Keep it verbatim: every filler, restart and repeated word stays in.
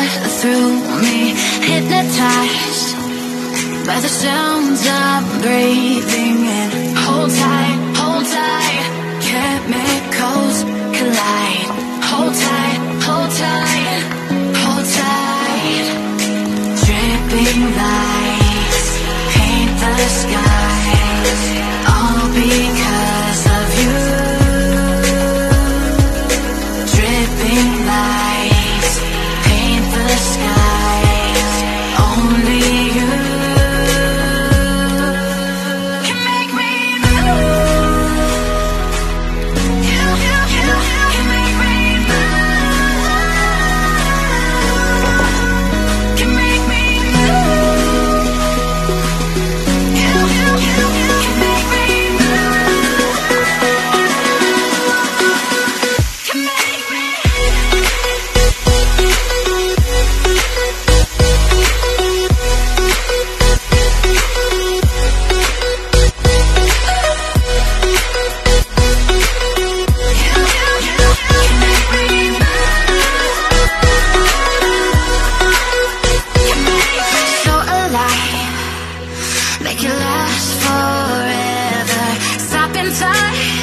through me, hypnotized by the sounds I'm breathing in. Hold tight, hold tight, chemicals collide. Hold tight, hold tight, hold tight. Dripping lights paint the skies, all because of you. Dripping lights paint the skies, only you can make me move. You, you, you can make me move. Can make me move. You, you, you can make me move. Can make me. So alive, make it last forever. Stop in time.